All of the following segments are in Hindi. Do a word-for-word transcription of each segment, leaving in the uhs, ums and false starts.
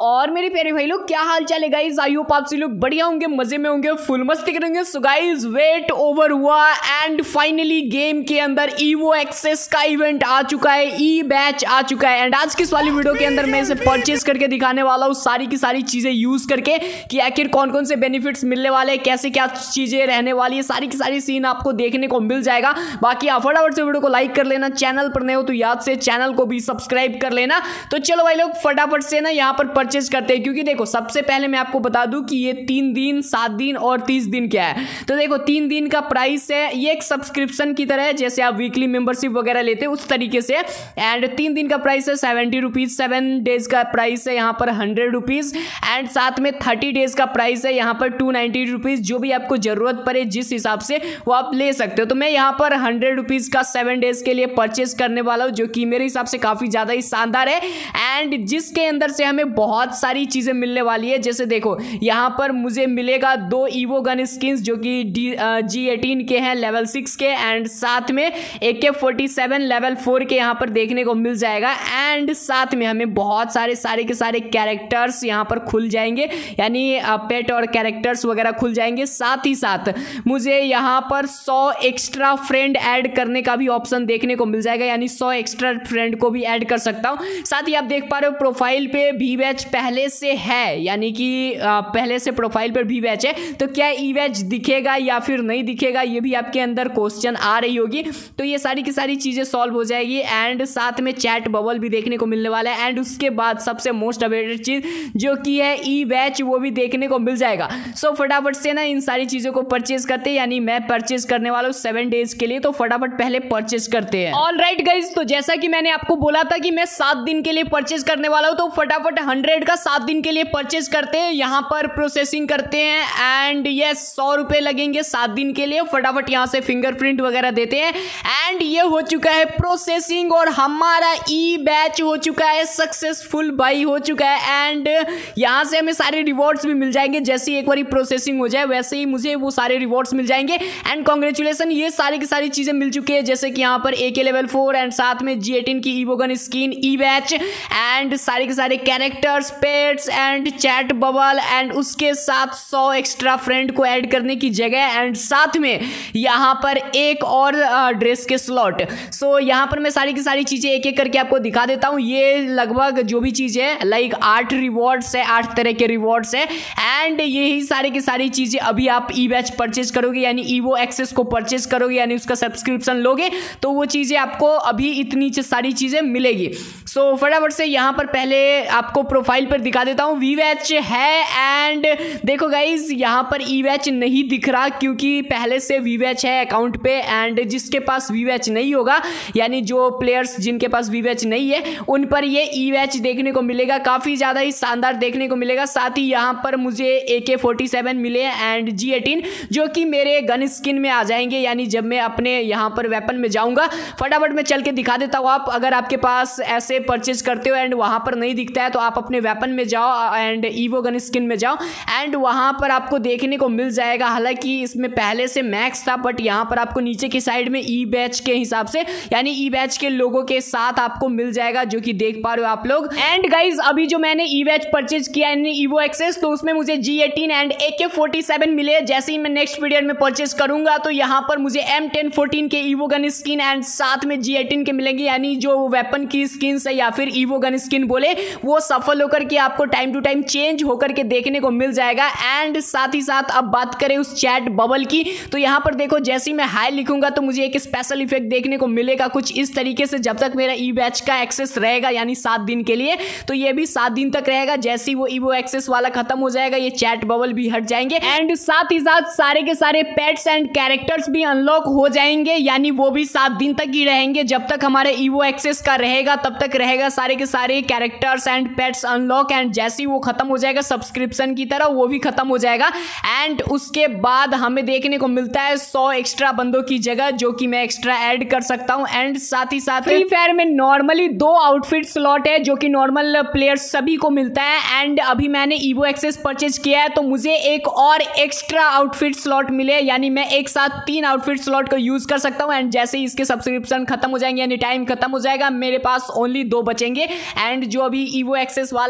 और मेरे प्यारे भाई लोग क्या हाल चाल है गाइस। आई होप आप सभी लोग बढ़िया होंगे, मजे में होंगे, फुल मस्ती करेंगे। सो गाइस वेट ओवर हुआ एंड फाइनली गेम के अंदर ईवो एक्सेस का इवेंट आ चुका है, ई बैच आ चुका है। एंड आज की इस वाली वीडियो के अंदर मैं इसे परचेज करके दिखाने वाला हूँ, सारी की सारी चीजें यूज करके कि आखिर कौन कौन से बेनिफिट्स मिलने वाले, कैसे क्या चीजें रहने वाली है, सारी की सारी सीन आपको देखने को मिल जाएगा। बाकी आप फटाफट से वीडियो को लाइक कर लेना, चैनल पर नए हो तो याद से चैनल को भी सब्सक्राइब कर लेना। तो चलो भाई लोग फटाफट से ना यहाँ पर परचेज करते हैं, क्योंकि देखो सबसे पहले मैं आपको बता दूं कि ये तीन दिन, सात दिन और तीस दिन क्या है। तो देखो तीन दिन का प्राइस है, ये एक सब्सक्रिप्शन की तरह है, जैसे आप वीकली मेंबरशिप वगैरह लेते हैं उस तरीके से। एंड तीन दिन का प्राइस है सेवेंटी रुपीज, सेवन डेज का प्राइस है यहाँ पर हंड्रेड रुपीज एंड साथ में थर्टी डेज का प्राइस है यहाँ पर टू नाइनटी रुपीज। जो भी आपको जरूरत पड़े जिस हिसाब से वो आप ले सकते हो। तो मैं यहाँ पर हंड्रेड रुपीज का सेवन डेज के लिए परचेज करने वाला हूँ, जो कि मेरे हिसाब से काफी ज्यादा ही शानदार है एंड जिसके अंदर से हमें बहुत सारी चीजें मिलने वाली है। जैसे देखो यहाँ पर मुझे मिलेगा दो ईवो गन स्किन्स जो कि जी एटीन के हैं, लेवल सिक्स के, एंड साथ में ए K forty seven level four के यहाँ पर देखने को मिल जाएगा। एंड साथ में हमें बहुत सारे सारे के सारे कैरेक्टर्स यहाँ पर खुल जाएंगे, यानी पेट और कैरेक्टर्स वगैरह खुल जाएंगे। साथ ही साथ मुझे यहाँ पर सौ एक्स्ट्रा फ्रेंड ऐड करने का भी ऑप्शन देखने को मिल जाएगा, यानी सौ एक्स्ट्रा फ्रेंड को भी ऐड कर सकता हूँ। साथ ही आप देख पा रहे हो प्रोफाइल पे भी बैच पहले से है, यानी कि पहले से प्रोफाइल पर भी बैच है। तो क्या ई बैच दिखेगा या फिर नहीं दिखेगा, ये भी आपके अंदर क्वेश्चन आ रही होगी। तो ये सारी की सारी चीजें सॉल्व हो जाएगी एंड साथ में चैट बबल भी देखने को मिलने वाला है। एंड उसके बाद सबसे मोस्ट अवेटेड चीज जो कि है ई बैच, वो भी देखने को मिल जाएगा। सो so, फटाफट से ना इन सारी चीजों को परचेज करते हैं, यानी मैं परचेज करने वाला हूँ सेवन डेज के लिए। तो फटाफट पहले परचेज करते हैं। ऑल राइट गाइज, तो जैसा कि मैंने आपको बोला था कि मैं सात दिन के लिए परचेज करने वाला हूँ, तो फटाफट हंड्रेड का सात दिन के लिए परचेज करते हैं। यहाँ पर प्रोसेसिंग करते हैं एंड ये सौ रुपए लगेंगे सात दिन के लिए। फटाफट यहाँ से फिंगरप्रिंट वगैरह देते हैं एंड ये हो चुका है प्रोसेसिंग और हमारा ई बैच हो चुका है सक्सेसफुल, बाई हो चुका है। एंड यहाँ से हमें सारे रिवॉर्ड्स भी मिल जाएंगे, जैसे एक बार प्रोसेसिंग हो जाए वैसे ही मुझे वो सारे रिवॉर्ड्स मिल जाएंगे। एंड कॉन्ग्रेचुलेसन, ये सारी की सारी चीजें मिल चुकी है, जैसे कि यहाँ पर ए के लेवल फोर एंड साथ में जी एटीन की Evo gun skin, E badge and सारे के सारे characters, pets and chat bubble and उसके साथ सौ एक्स्ट्रा फ्रेंड को ऐड करने की जगह एंड साथ में यहाँ पर एक और ड्रेस के स्लॉट। सो यहाँ पर मैं सारी की सारी चीजें एक एक करके आपको दिखा देता हूँ। ये लगभग जो भी चीजें है लाइक आठ रिवॉर्ड्स है, आठ तरह के रिवॉर्ड्स है एंड यही सारी की सारी चीजें अभी आप ई बैच परचेज करोगे, यानी ईवो एक्सेस को परचेज करोगे, यानी उसका सब्सक्रिप्शन लोगे तो वो चीजें आपको अभी इतनी सारी चीजें मिलेगी। सो so, फटाफट से यहाँ पर पहले आपको प्रोफाइल पर दिखा देता हूँ वी बैच है। एंड देखो गाइज यहाँ पर ई बैच नहीं दिख रहा, क्योंकि पहले से वी बैच है अकाउंट पे एंड जिसके पास वी बैच नहीं होगा, यानी जो प्लेयर्स जिनके पास वी बैच नहीं है उन पर ये ई बैच देखने को मिलेगा, काफी ज्यादा ही शानदार देखने को मिलेगा। साथ ही यहाँ पर मुझे ए के फोर्टी सेवन मिले एंड जी एटीन जो कि मेरे गन स्किन में आ जाएंगे, यानी जब मैं अपने यहाँ पर वेपन में जाऊंगा। फटाफट मैं चल के दिखा देता हूँ। आप अगर आपके पास ऐसे परचेज करते हो एंड वहां पर नहीं दिखता है तो आप अपने वेपन में जाओ एंड ईवो गन स्किन में जाओ एंड वहां पर आपको देखने को मिल जाएगा। हालांकि इसमें पहले से मैक्स था, बट यहाँ पर आपको नीचे की साइड में ई बैच के हिसाब से, यानी ई बैच के लोगों के साथ आपको मिल जाएगा, जो कि देख पा रहे हो आप लोग। एंड गाइज अभी जो मैंने ई बैच परचेज किया है ईवो एक्सेस, तो उसमें मुझे जी eighteen and A K forty seven मिले। जैसे ही मैं नेक्स्ट पीरियड में परचेज करूंगा तो यहाँ पर मुझे एम टेन फोर्टीन के ईवो गन स्किन एंड साथ में जी एटीन के मिलेंगे, यानी जो वेपन की स्किन है या फिर ईवो गन स्किन बोले वो सफल होकर के आपको टाइम टू टाइम चेंज होकर के देखने को मिल जाएगा। एंड साथ ही साथ अब बात करें उस चैट बबल की, तो यहाँ पर देखो जैसे ही मैं हाई लिखूंगा तो मुझे एक स्पेशल इफेक्ट देखने को मिलेगा कुछ इस तरीके से, जब तक मेरा ई बैच का एक्सेस रहेगा, यानी सात दिन के लिए। तो ये भी सात दिन तक रहेगा। जैसे ही वो ईवो एक्सेस वाला खत्म हो जाएगा ये चैट बबल भी हट जाएंगे एंड साथ ही साथ सारे के सारे पेट्स एंड कैरेक्टर्स भी अनलॉक हो जाएंगे, यानी वो भी सात दिन तक ही रहेंगे। जब तक हमारे ईवो एक्सेस का रहेगा तब तक रहेगा सारे के सारे characters and pets unlock. And जैसे ही वो खत्म हो जाएगा सब्सक्रिप्शन की तरह, वो भी खत्म हो जाएगा एंड उसके बाद हमें देखने को मिलता है सौ एक्स्ट्रा बंदों की जगह, जो कि मैं एक्स्ट्रा ऐड कर सकता हूं। एंड साथ ही साथ फ्री फायर में नॉर्मली दो आउटफिट स्लॉट है, जो कि नॉर्मल प्लेयर्स सभी को मिलता है। एंड अभी मैंने ईवो एक्सेस परचेज किया है तो मुझे एक और एक्स्ट्रा आउटफिट स्लॉट मिले, यानी मैं एक साथ तीन आउटफिट स्लॉट को यूज कर सकता हूं। एंड जैसे ही इसके सब्सक्रिप्शन खत्म हो जाएंगे, यानी टाइम खत्म हो जाएगा, मेरे पास ओनली दो बचेंगे। एंड जो अभी ईवो एक्सेस वाला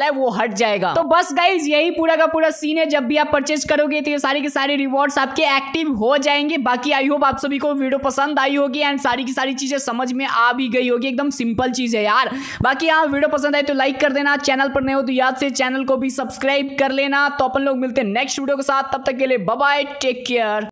वाला है वो हट जाएगा। तो बस गाइज यही पूरा का पूरा सीन है। जब भी आप परचेज करोगे तो ये सारे के सारे रिवॉर्ड्स आपके एक्टिव हो जाएंगे। बाकी आई होप आप सभी को वीडियो पसंद आई होगी एंड सारी की सारी चीजें समझ में आ भी गई होगी। एकदम सिंपल चीज है यार। बाकी हाँ, वीडियो पसंद आए तो लाइक कर देना, चैनल पर नए हो तो याद से चैनल को भी सब्सक्राइब कर लेना। तो अपन लोग मिलते हैं नेक्स्ट वीडियो के साथ, तब तक के लिए बाय बाय, टेक केयर।